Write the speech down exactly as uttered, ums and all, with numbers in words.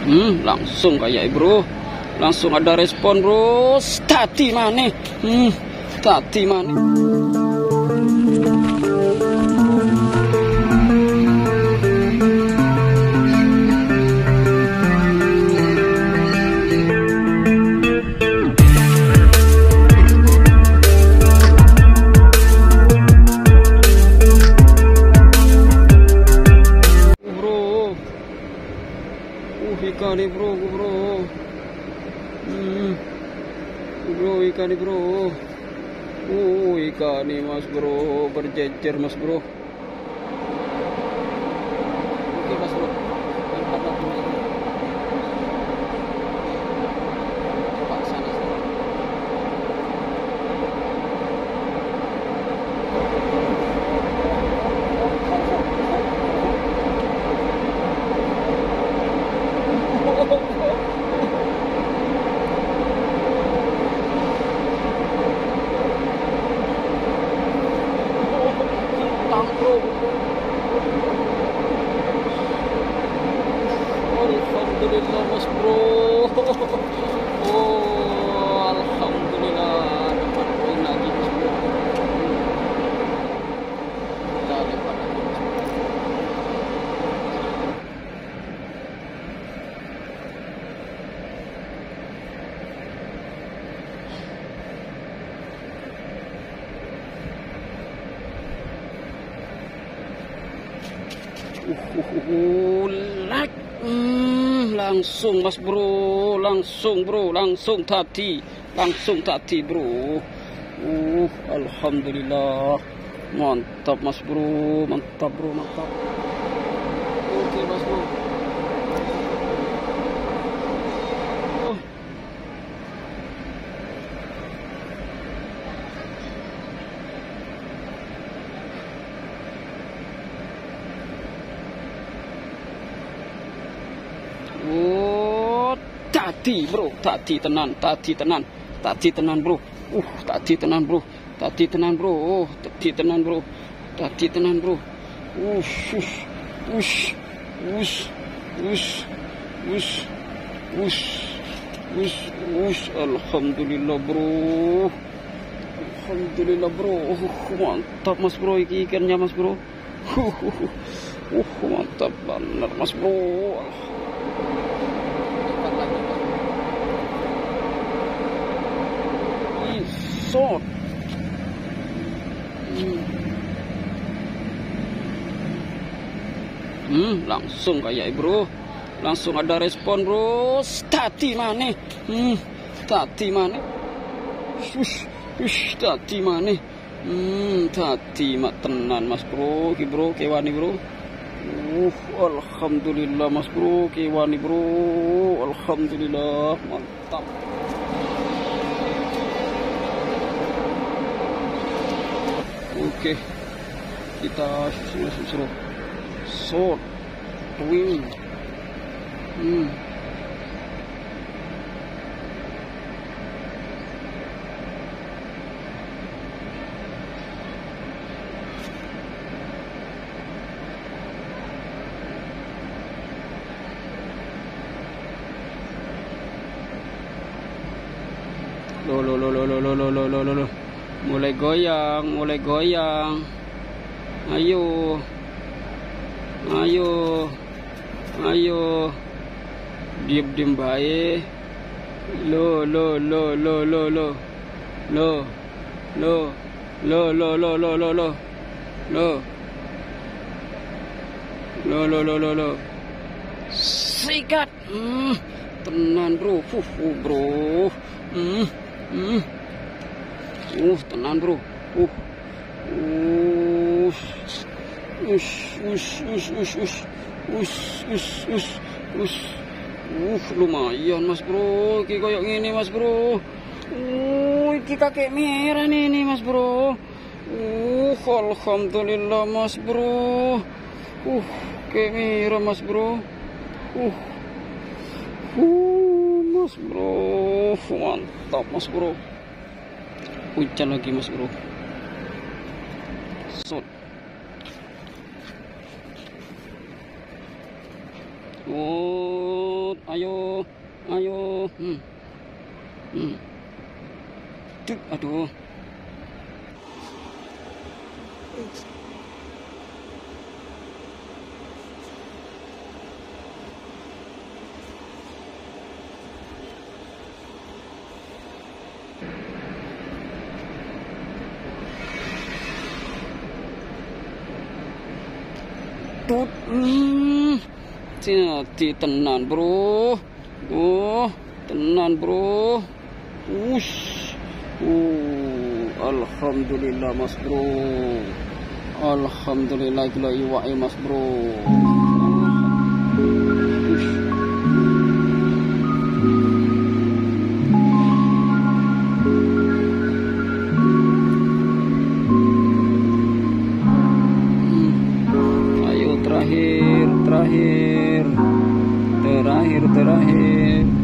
Hmm, langsung kayak bro. Langsung ada respon bro. Tati mana? Hmm, tati mana? Ikan nih bro, bro, hmm, bro ikan nih bro, uh ikan nih mas bro, berjejer mas bro. Oke mas bro, empat lagi mas bro. Coba sana sana. Alhamdulillah mas bro. Oh alhamdulillah dapat poin lagi mas bro. Kita dapat lagi mas bro. Uh, like, hmm, langsung mas bro, langsung bro, langsung tadi, langsung tadi bro. Uh, alhamdulillah, mantap mas bro, mantap bro, mantap. Oke mas bro. Oh. Oh, tadi bro, tadi tenan, tadi tenan, tadi tenan bro. Uh, tadi tenan bro, tadi tenan bro, oh, tadi tenan bro, tadi tenan bro. Uh, ush, ush, ush, ush, ush, ush, ush, ush. Alhamdulillah bro, alhamdulillah bro. Uh, mantap mas bro, iki ikannya mas bro. Uh, uh, uh, mantap benar mas bro. Shot. Hmm. hmm, langsung kayak bro, langsung ada respon bro. Tati mana? Hmm, tati mana? Ush, ush, tati mana? Hmm, tati mak tenan mas bro, ki bro, kewani bro. Uh, alhamdulillah mas bro, kewani bro, alhamdulillah, mantap. Oke, kita suruh short twin. Hmm. Lo lo lo lo lo lo lo lo lo lo. Mulai goyang, mulai goyang. Ayo. Ayo. Ayo. Diam-diam baik. Lo lo lo lo lo lo. Lo. Lo. Lo lo lo lo lo lo. Lo. Lo lo lo lo lo. Sikat. Hmm. Tenan bro. Fuh, uh, bro. Hmm. Hmm. Uh, tenan bro. Uh. Uh. Ush, ush, ush, ush, ush. Ush, ush, ush, ush. Uh, lumayan mas bro. Iki koyok ngene mas bro. Uh, iki kakek merah nih, nih mas bro. Uh, alhamdulillah mas bro. Uh, kakek merah mas bro. Uh. Uh, mas bro. Mantap mas bro. Hujan lagi mas bro. Shot. Oh, ayo Ayo. Hmm. Hmm. Tuh, aduh. Tut, hmm, jadi tenan bro, oh tenan bro, ush, uh, alhamdulillah mas bro, alhamdulillah gila iwak mas bro, ush. Terakhir, terakhir, terakhir, terakhir.